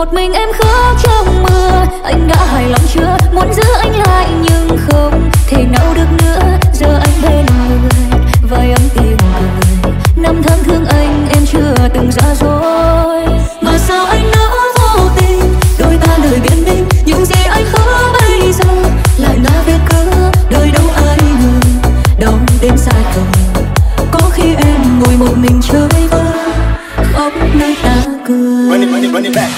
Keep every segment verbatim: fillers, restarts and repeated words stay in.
Một mình em khóc trong mưa, anh đã hài lòng chưa? Muốn giữ anh lại nhưng không thể nào được nữa. Giờ anh bên người, vài âm tiếng cười. Năm tháng thương anh em chưa từng giả dối. Mà sao anh đã vô tình, đôi ta lời biên định. Những gì anh hứa bây giờ lại là việc cớ. Đời đâu ai ngờ, đau đến sai khờ. Có khi em ngồi một mình chơi vơi, khóc nơi ta cười. Run it, run it, run it back.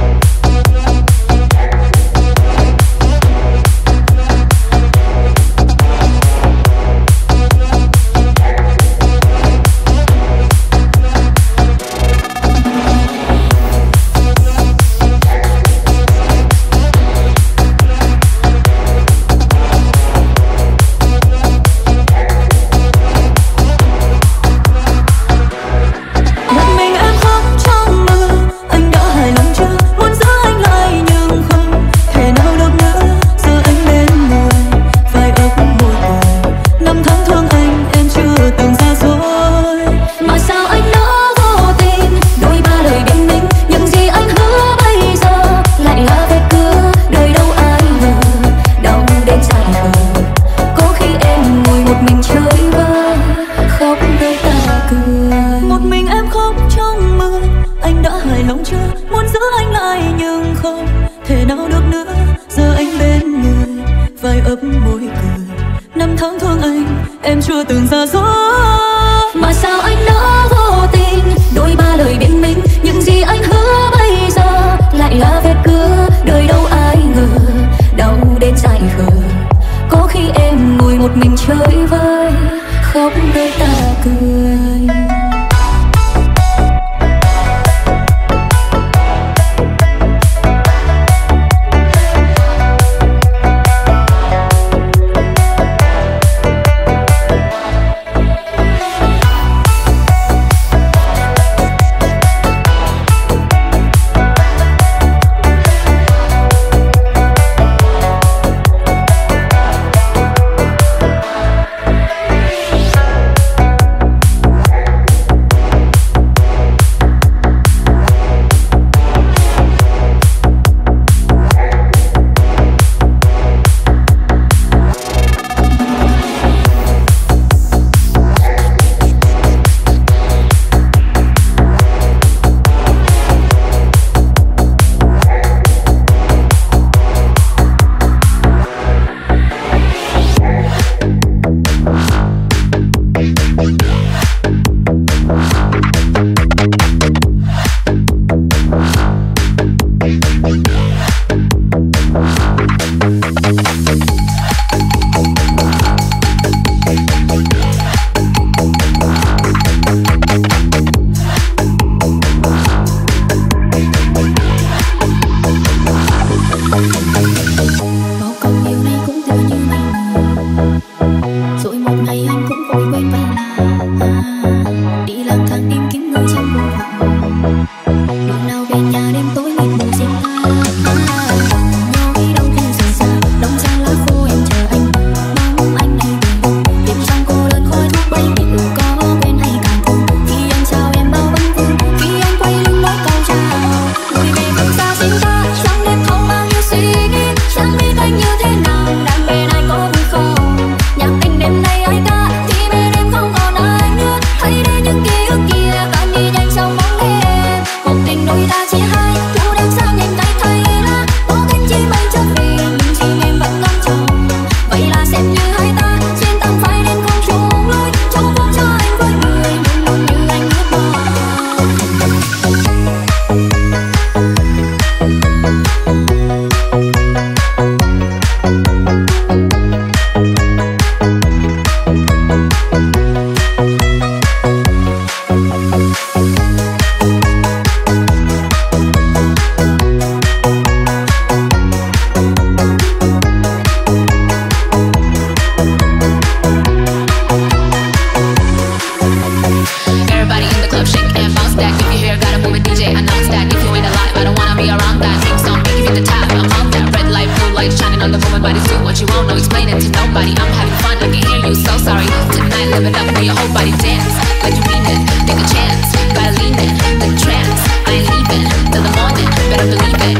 live it up for your whole body dance like you mean it. Take a chance, gotta lean it. The trance, I ain't leaving till the morning. Better believe it.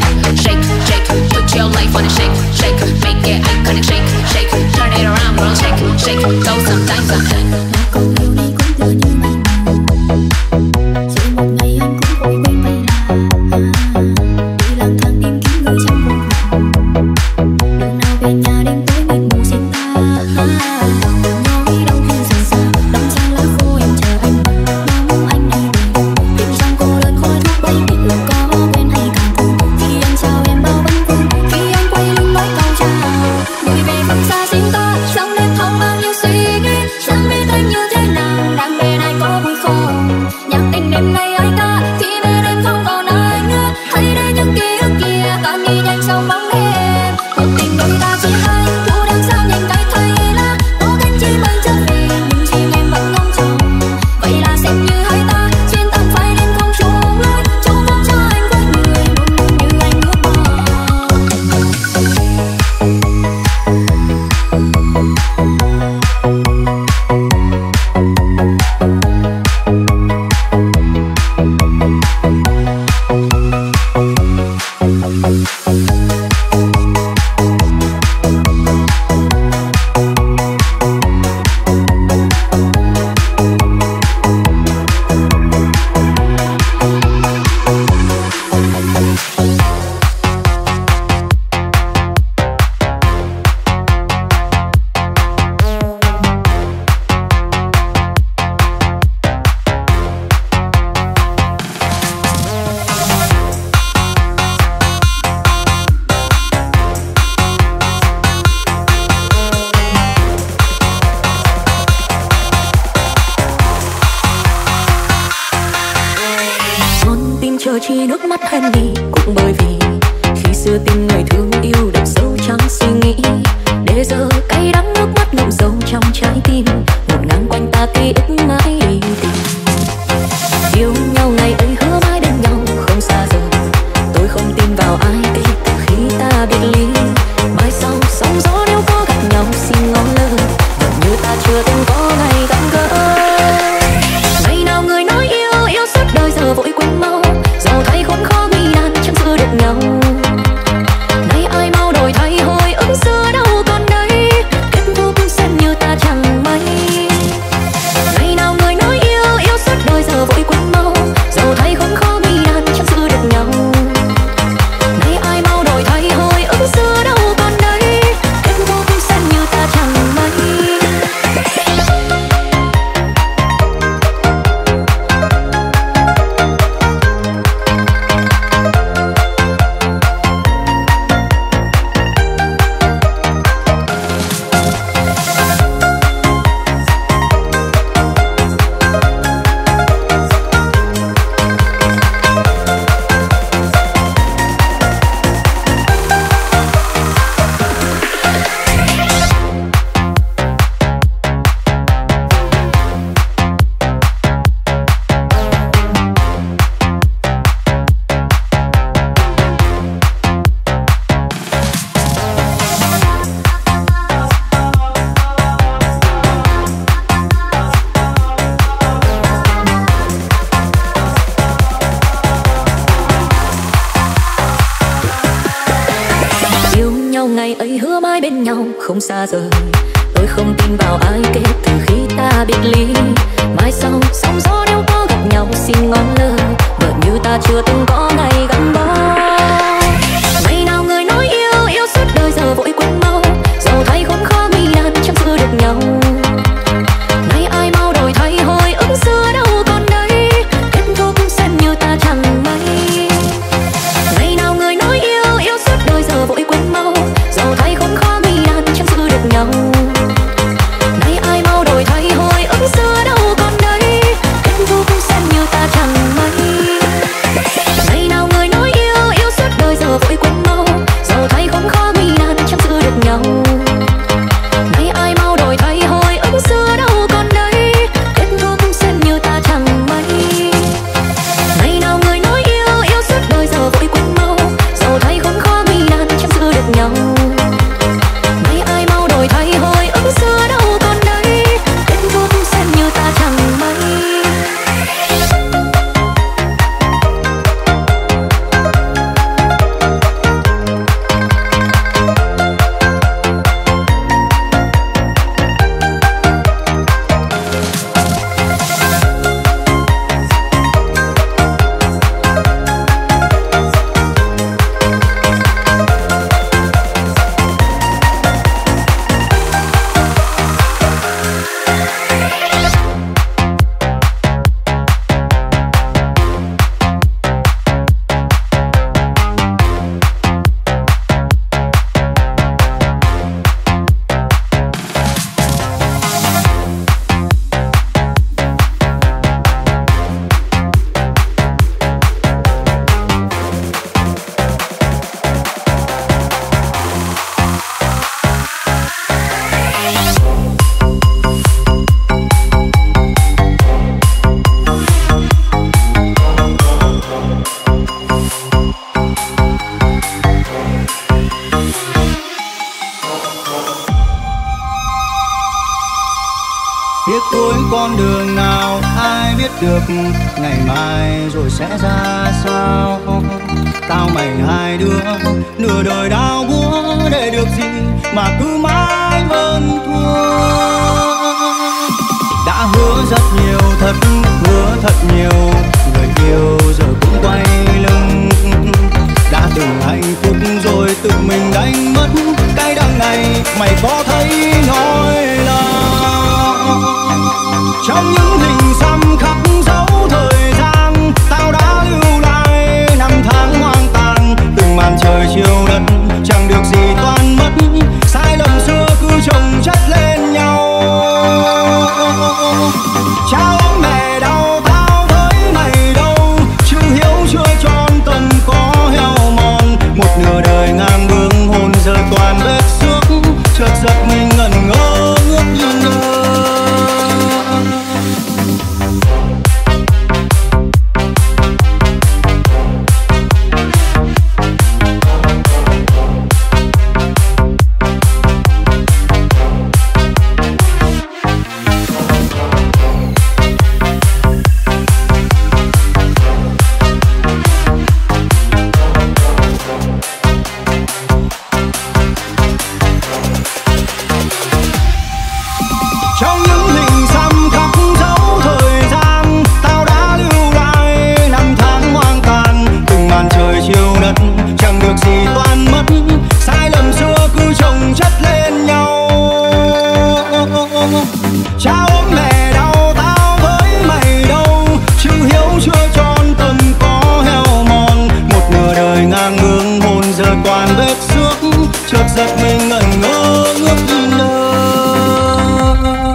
chưa tin người thương yêu đậm sâu trong suy nghĩ, để giờ cay đắng nước mắt ngậm sâu trong trái tim, một ngang quanh ta ký ức mãi đi tìm. Yêu nhau ngày ấy hứa mãi bên nhau không xa rời, tôi không tin vào ai kể từ khi ta biệt ly. Mai sau sóng gió nếu có gặp nhau xin ngó lơ, vẫn như ta chưa từng có ngày gặp gỡ. Ngày nào người nói yêu yêu suốt đời giờ vội quên mau, giàu thay khốn khó nguy nan chẳng giữ được nhau. Nay ai mau đổi thay hồi ức xưa đâu còn đây, kết thúc xem như ta chẳng may. Ngày nào người nói yêu yêu suốt đời giờ vội quên mau, giàu thay khốn khó nguy nan chẳng giữ được nhau. Nay ai mau đổi thay hồi ức xưa đâu còn đây, kết thúc xem như ta chẳng may. Ngày ấy hứa mãi bên nhau không xa rời, tôi không tin vào ai kể từ khi ta biệt ly. Mai sau sóng gió nếu có gặp nhau xin ngó lơ, vợ như ta chưa từng có ngày gắn bó. Ngày nào người nói yêu yêu suốt đời giờ vội quên mau, giàu thay khốn khó nguy nan chẳng giữ được nhau. Nay ai mau đổi thay hồi ức xưa đâu còn đây, kết thúc xem như ta chẳng may. Ngày nào người nói yêu yêu suốt đời giờ vội quên mau, giàu thay khốn khó nguy nan chẳng giữ được nhau. Nay ai mau đổi thay hồi ức xưa đâu còn đây, kết thúc xem như ta chẳng may. Ngày nào người nói yêu yêu suốt đời giờ vội quên mau, giàu thay khốn khó nguy nan chẳng giữ được nhau. Nay ai mau đổi thay hồi ức xưa đâu còn đây, kết thúc xem như ta chẳng may. Ngày nào người nói yêu yêu suốt đời giờ vội quên mau, giàu thay khốn khó nguy nan chẳng giữ được nhau. Nay ai mau đổi thay hồi ức xưa đâu còn đây, kết thúc xem như ta chẳng may. Biết cuối con đường nào ai biết được, ngày mai rồi sẽ ra sao. Tao mày hai đứa nửa đời đau búa, để được gì mà cứ mãi hơn thua. Đã hứa rất nhiều thật, hứa thật nhiều, người yêu giờ cũng quay lưng. Đã từng hạnh phúc rồi tự mình đánh mất, cái đằng này mày có thấy nói là trong những hình xăm khắc dấu thời gian, tao đã lưu lại năm tháng hoang tàn. Từng màn trời chiều đất chẳng được gì toan mất, sai lầm xưa cứ chồng chất lên nhau. Cha ốm mẹ đau tao với mày đâu, chữ hiếu chưa tròn cần có heo mòn. Một nửa đời toàn vết xước, chợt giật mình ngẩn ngơ ước nhìn đời.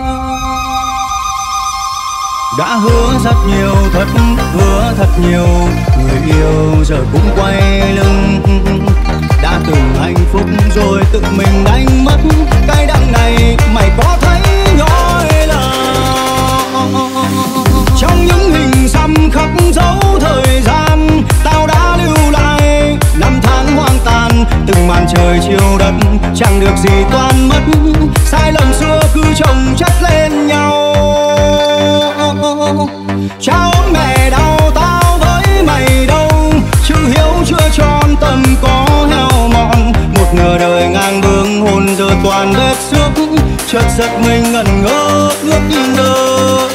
Đã hứa rất nhiều, thật hứa thật nhiều, người yêu giờ cũng quay lưng. Đã từng hạnh phúc rồi tự mình đánh mất, cái đắng này mày có thấy nhói lòng? Trong những hình xăm khắc dấu thời gian, tao đã lưu lại năm tháng hoang tàn. Từng màn trời chiều đất chẳng được gì toan mất, sai lầm xưa cứ chồng chất lên nhau. Cha ốm mẹ đau tao với mày đâu, chữ hiếu chưa tròn tâm có heo mòn. Một nửa đời ngang bướng hồn giờ toàn vết xước, chợt giật mình ngẩn ngơ ước nhìn đời.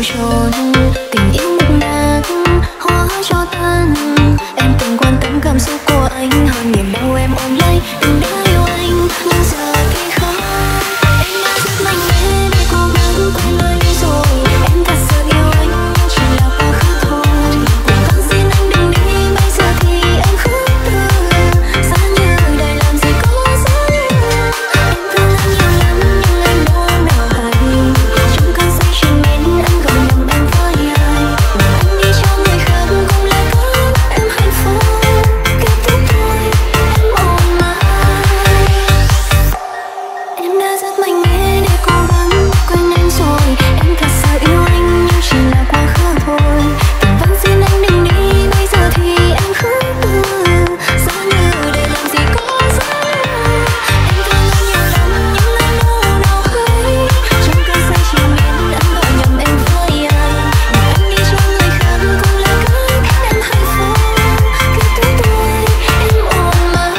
trốn, tình yêu mục nát hóa cho tan. Em từng quan tâm cảm xúc của anh hơn niềm đau em ôm lấy. Từng đã yêu anh nhưng giờ thì không. Em đã rất mạnh mẽ để cố gắng quên anh rồi. Em thật sự yêu anh nhưng chỉ là quá khứ thôi. Vẫn xin anh đừng đi, bây giờ thì anh khước từ. Giá như đời làm gì có giá như. Em thương anh nhiều lắm nhưng anh đâu nào hay. Trong cơn say triền miên anh gọi nhầm em với ai. Anh đi cho người khác cũng là cách em hạnh phúc. Kết thúc thôi em ôm mãi. Em đã rất mạnh mẽ để cố gắng quên anh rồi. Em thật sự yêu anh nhưng chỉ là quá khứ thôi. Vẫn xin anh đừng đi, bây giờ thì em khước từ. Giá như đời làm gì có giá như. Em thương anh nhiều lắm nhưng anh đâu nào hay. Trong cơn say triền miên anh gọi nhầm em với ai. Anh đi cho người khác cũng là cách em hạnh phúc. Kết thúc thôi em ôm mãi.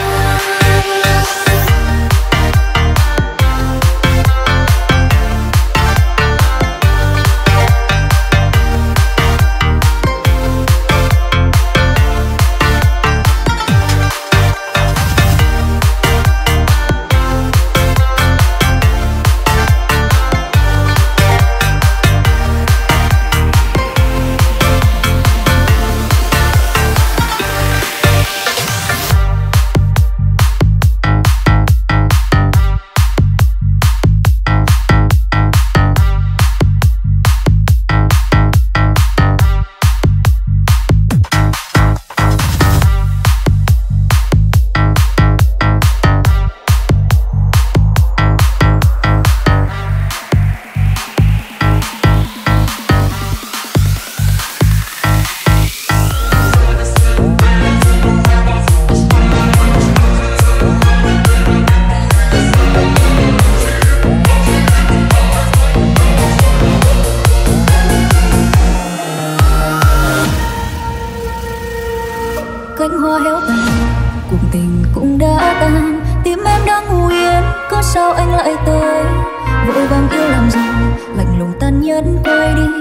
Cánh hoa héo tàn, cuộc tình cũng đã tan. Tim em đang ngủ yên, có sao anh lại tới. Vội vàng yêu làm gì, lạnh lùng tàn nhẫn quay đi.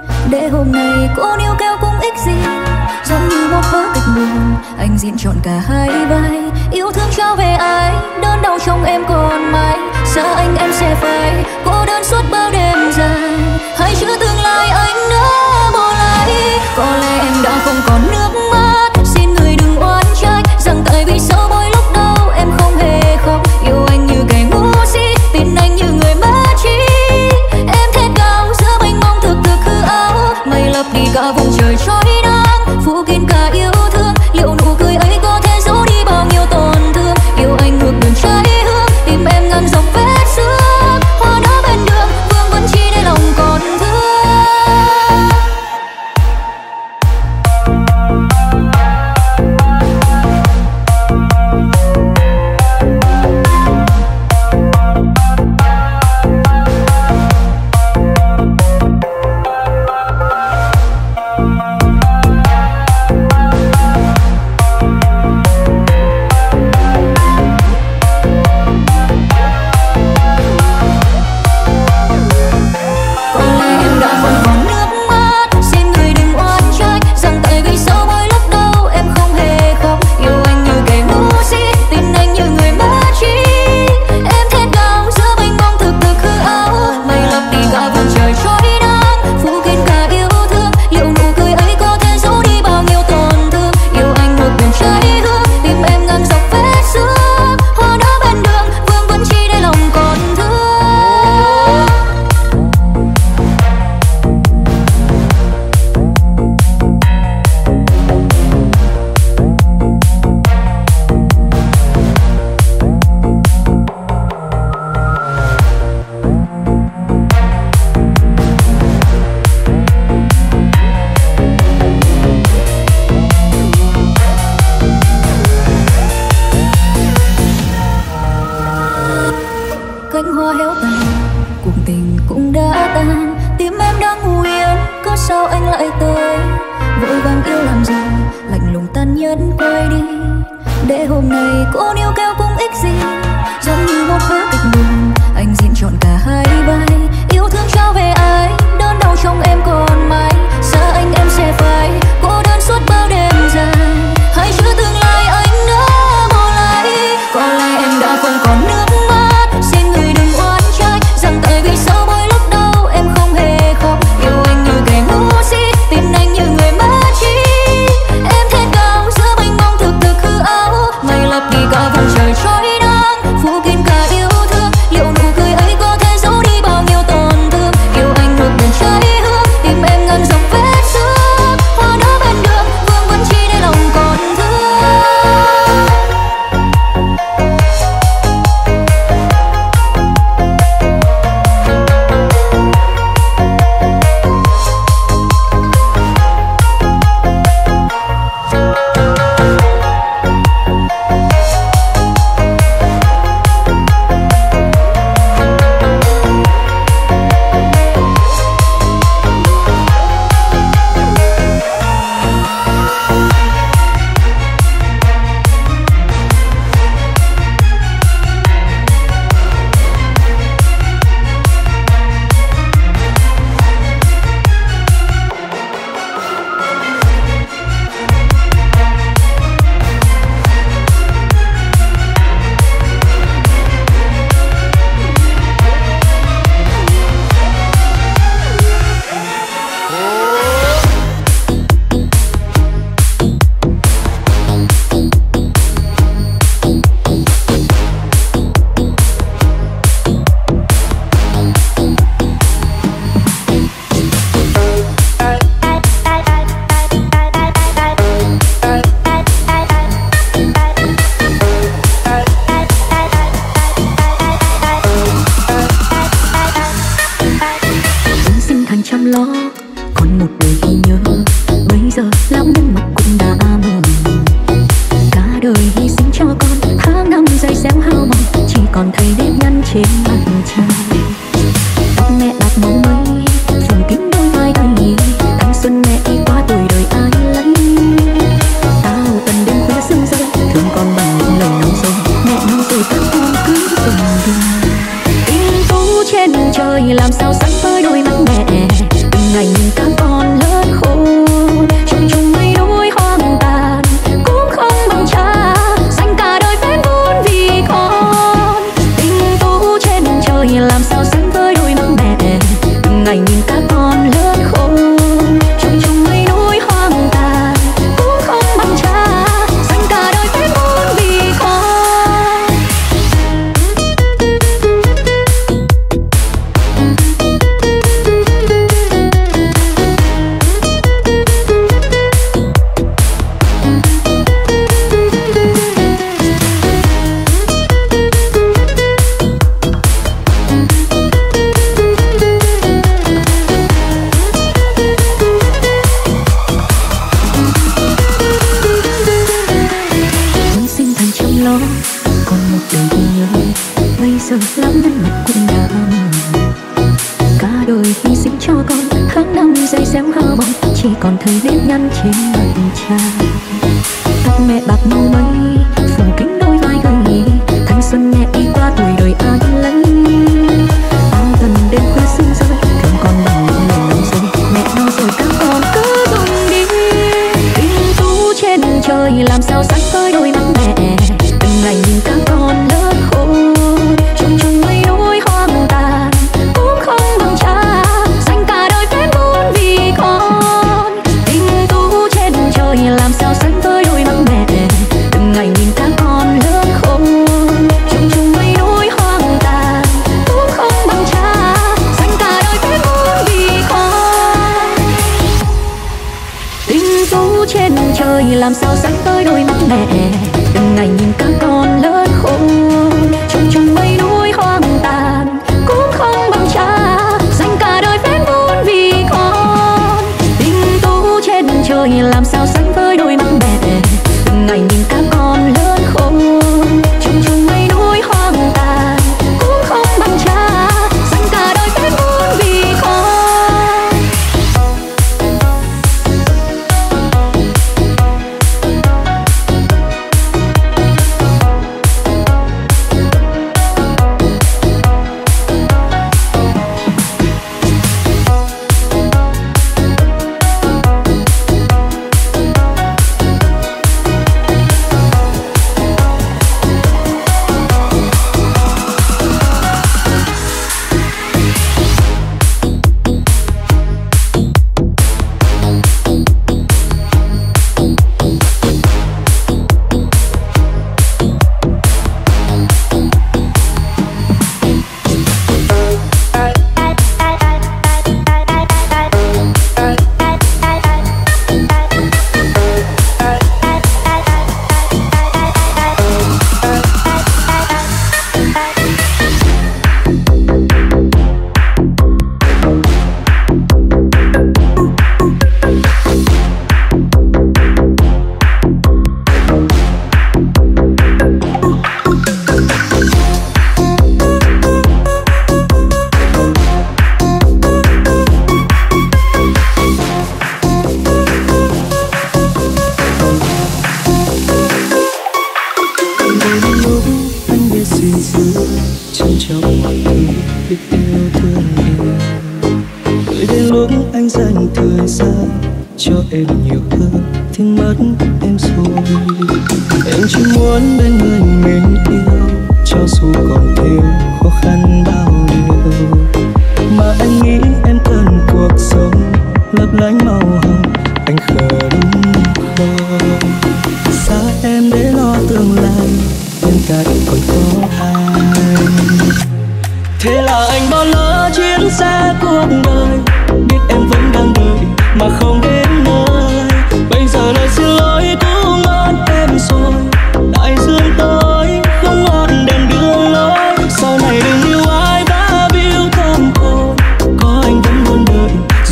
Để hôm nay cô níu kéo cũng ích gì. Giống như một vở kịch buồn, anh diễn trọn cả hai vai. Yêu thương trao về ai, đớn đau trong em còn mãi. Xa anh em sẽ phải cô đơn suốt bao đêm dài. Hay chưa tương lai anh đã bỏ lại. Có lẽ em đã không còn nước mắt. Xin người đừng oán trách rằng tại vì sau mỗi lúc đau em không hề khóc. Yêu anh như kẻ ngu si, tin anh như người mất trí. Em thét gào giữa mênh mông thực thực hư ảo. Mây lấp đi cả vùng trời trói nắng, phủ kín cả yêu thương. Liệu nụ cười ấy có thể giấu đi bao nhiêu tổn thương. Yêu anh ngược đường trái hương, tim em ngăn dòng vết xước. Hoa đó bên đường vương vẫn chỉ để lòng chăm lo, còn một đời ghi nhớ. Bây giờ lão nhân mặt cũng đã mờ, cả đời hy sinh cho con, tháng năm dày xéo hao mòn, chỉ còn thấy nếp nhăn trên mặt cha. Tóc mẹ bạc màu mây, phủ kín đôi vai gầy, thanh xuân mẹ đi qua tuổi đời ai lấy. Tao tần đêm khuya sương rơi, thương con bằng những lời nói rồi, mẹ nói rồi các con cứ từng đường. Tình tú trên trời làm sao sánh với đôi mắt mẹ, từng ngày nhìn các con lớn khôn, chung chung mấy nỗi hoang tàn cũng không bằng cha, dành cả đời phép vun vì con. Tình tú trên trời làm sao sánh với đôi mắt mẹ, từng ngày nhìn các con lớn khôn, chung chung mấy nỗi hoang tàn cũng không bằng cha, dành cả đời phép vun vì con. Còn một đời ghi nhớ, bây giờ lắm nhân mặt cũng đã mờ, cả đời hy sinh cho con, tháng năm dày xéo hao mòn, chỉ còn thấy nếp nhăn trên mặt cha. Tóc mẹ bạc màu mây, phủ kín đôi vai gầy, thanh xuân mẹ đi qua tuổi đời ai lấy. Bao tần đêm khuya sương rơi, thương con bằng những lời nói rồi, mẹ nói rồi các con cứ dùng đi. Tình tú trên trời làm sao sánh với đôi mắt mẹ, từng ngày nhìn các con lớn khôn, chung chung mấy nỗi hoang tàn cũng không bằng cha, dành cả đời phép vun vì con. Tình tú trên trời làm sao sánh với đôi mắt mẹ, từng ngày nhìn các con lớn khôn, chung chung mấy nỗi hoang tàn cũng không bằng cha, dành cả đời phép vun vì con. Tình tú trên trời làm sao sánh với đôi mắt mẹ, từng ngày nhìn các con lớn khôn, chung chung mấy nỗi hoang tàn cũng không bằng cha, dành cả đời phép vun vì con. Tình tú trên trời làm sao sánh với đôi mắt mẹ, từng ngày nhìn các con lớn khôn, chung chung mấy nỗi hoang tàn cũng không bằng cha, dành cả đời phép vun vì con. Thế là anh bỏ lỡ chuyến xe cuộc đời, biết em vẫn đang đợi mà không đến nơi. Bây giờ lời xin lỗi cũng ngót em rồi, đại dương tối không ngót đèn đường lối. Sau này đừng yêu ai đã biếu thơm khôi, có anh vẫn luôn đợi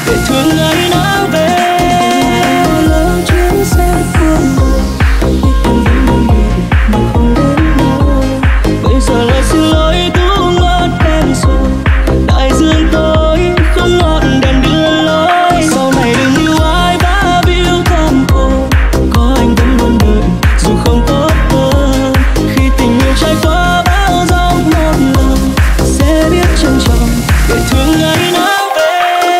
để thương ngày nào về. Lỡ chuyến xe cuộc đời biết em vẫn đang đợi mà không đến nơi. Bây giờ lại xin lỗi cũng ngót em rồi, đại dương tối không ngọn đèn đưa lối. Sau này đừng yêu ai đã biếu thăm cô, có anh vẫn luôn đợi dù không tốt hơn. Khi tình yêu trải qua bão giông một lần sẽ biết trân trọng để thương ngày nào về.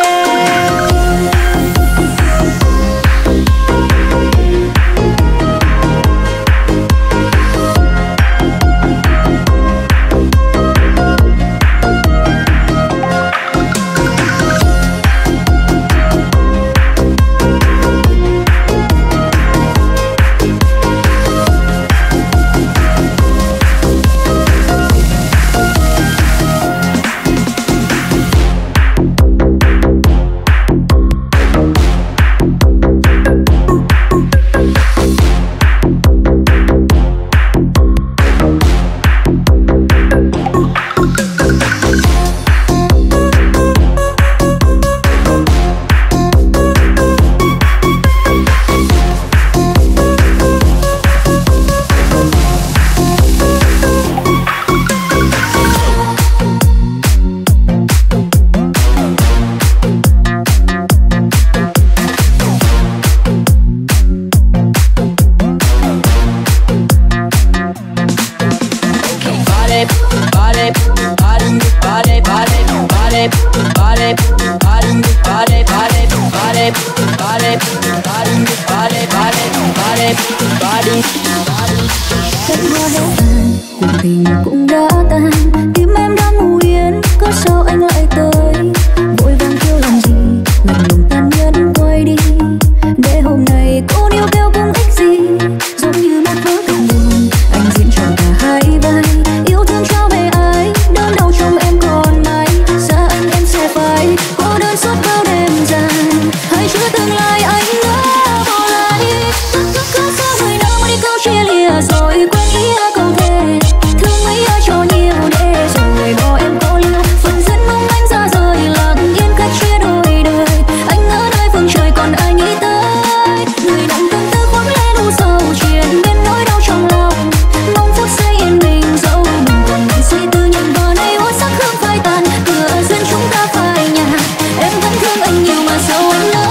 Cánh hoa đã tàn, cuộc tình cũng đã tan, tim em đang ngủ yên, cớ sao anh lại tới? Vội vàng kêu làm gì, lạnh lùng tàn nhẫn quay đi, để hôm nay cô níu kéo cũng ích gì. Giống như một vở kịch buồn, anh diễn trọn cả hai vai, yêu thương trao về ai, đớn đau trong em còn mãi. Xa anh em sẽ phải cô đơn suốt bao đêm dài, hay chưa tương lai anh đã bỏ lại. Có sao người nào mà đi câu chia lìa rồi quên ý câu thề, thương mấy ai cho nhiều để rồi bỏ em cô liêu. Phần dân mong anh ra rời lặng yên cách chia đôi đời, anh ở nơi phương trời còn ai nghĩ tới. Người nặng từng tư khoác lên u sầu chuyện bên nỗi đau trong lòng, mong phút giây yên bình dẫu mình còn bị suy tư. Nhưng bờ này ôi sắc hương phai tàn, cửa duyên chúng ta phai nhạt. Em vẫn thương anh nhiều mà sao anh lỡ.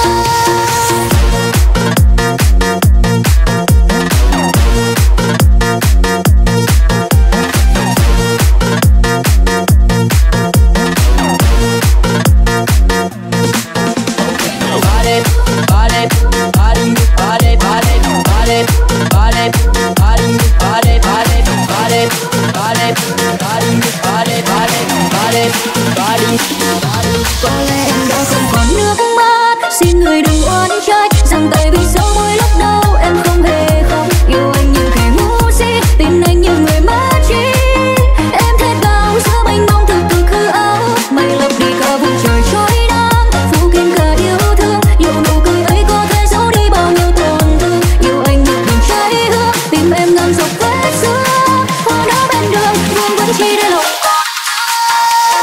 Có lẽ em đã không còn nước mắt, xin người đừng oán trách rằng tại vì sao mỗi lúc đâu em không hề khóc. Yêu anh như kẻ ngu si, tin anh như người mất trí. Em thét gào giữa mênh mông thực từ khư áo, mây lấp đi cả vùng trời trôi nắng, phủ kín cả yêu thương. Liệu nụ cười ấy có thể giấu đi bao nhiêu tổn thương? Yêu anh như biển cháy hương, tìm em ngang dọc vết xưa. Hoa đá bên đường vương vẫn chỉ để lòng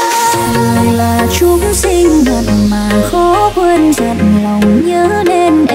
người là chúng sinh thật mà khó quên giận lòng nhớ đến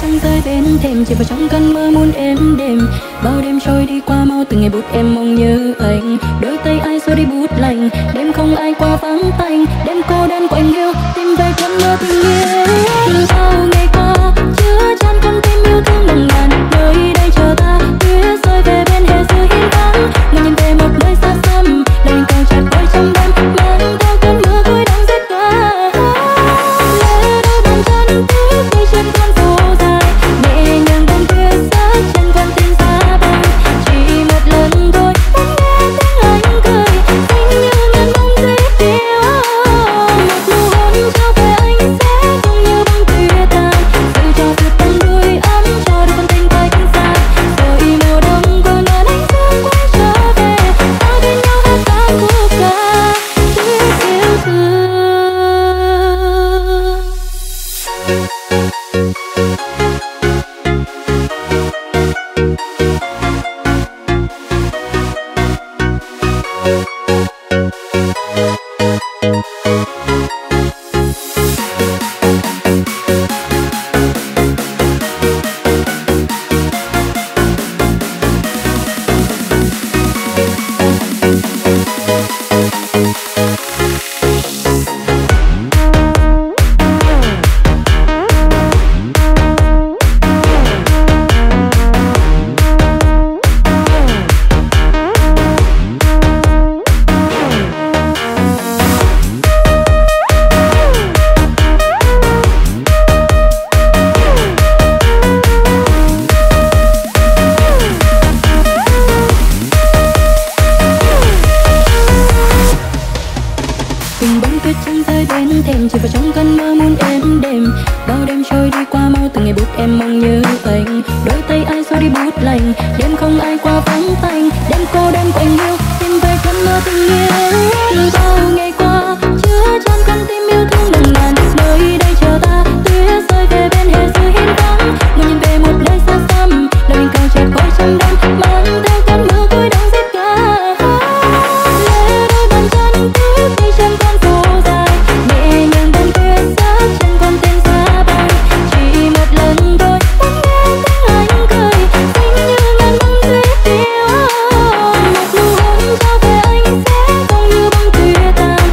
trăng rơi bên thềm, chỉ vào trong cơn mơ muôn êm đềm. Bao đêm trôi đi qua mau, từng ngày bút em mong nhớ anh. Đôi tay ai xua đi bút lạnh, đêm không ai qua vắng tanh. Đêm cô đơn của anh yêu, tìm về cơn mơ tình yêu. Từ bao ngày qua, chứa chan con tim yêu thương nồng nàn. Nơi đây chờ ta, tuyết rơi về bên hè dưới hiên nắng. Ngồi nhìn về một nơi xa xăm, lời anh càng chặt ôi trong đêm. Mang theo cơn mưa cuối đông rét qua. Lê đôi bàn chân tuyết đi trên con phố dài, nhẹ nhàng bông tuyết rơi trên con tim xa băng. Chỉ một lần thôi, muốn nghe tiếng anh cười, xinh như ngàn bông tuyết yêu. Một nụ hôn trao về anh sẽ giống như bông tuyết tàn, giữ cho tuyết tan đuôi ấm cho đôi con tình cách xa. Rồi mùa đông qua ngàn ánh sáng quay trở về, ta bên nhau hát ca khúc ca tuyết yêu thương. Từng bông tuyết trắng rơi bên thềm, chỉ vào trong cơn mơ muôn êm đềm. Bao đêm trôi đi qua mau, từng ngày bút em mong nhớ anh. Đôi tay ai xua đi bút lạnh, đêm không ai qua vắng tanh. Đêm cô đơn của anh yêu, tìm về cơn mơ tình yêu. Từ bao ngày qua, chứa chan con tim yêu thương nồng nàn. Nơi đây chờ ta, tuyết rơi về bên hè dưới hiên vắng. Ngồi nhìn về một nơi xa xăm, lời anh càng chợt vội trong đêm. Mang theo cơn mưa cuối đông rét cả. Lê đôi bàn chân tuyết đi trên con phố dài, nhẹ nhàng bông tuyết rơi trên con tim xa băng. Chỉ một lần thôi, muốn nghe tiếng anh cười, xinh như ngàn bông tuyết yêu. Một nụ hôn trao về anh sẽ giống như bông tuyết tàn,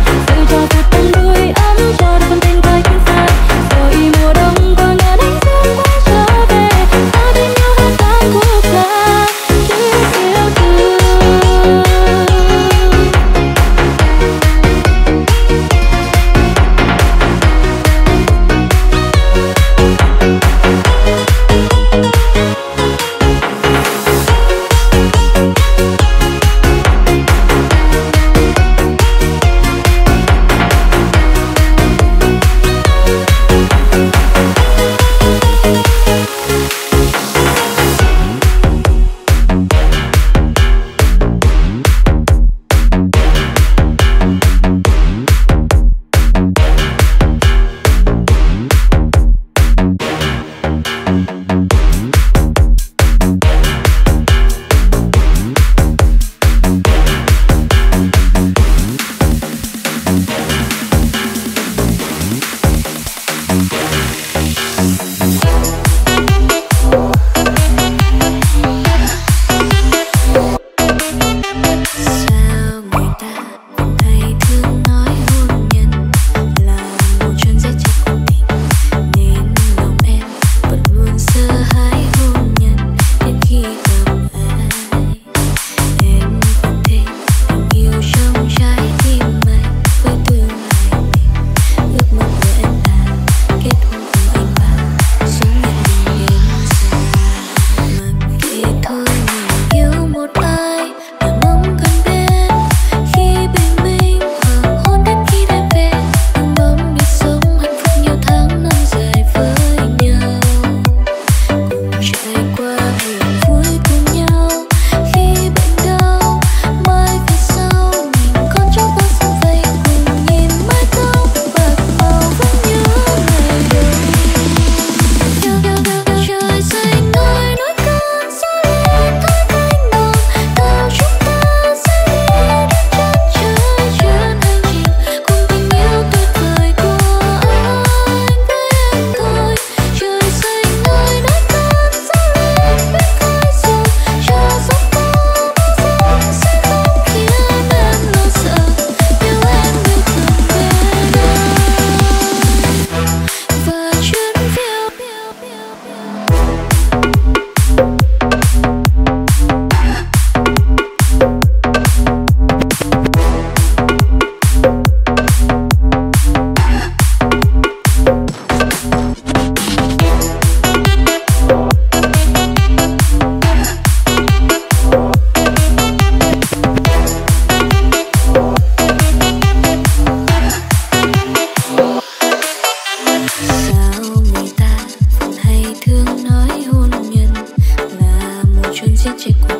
chết chạy qua.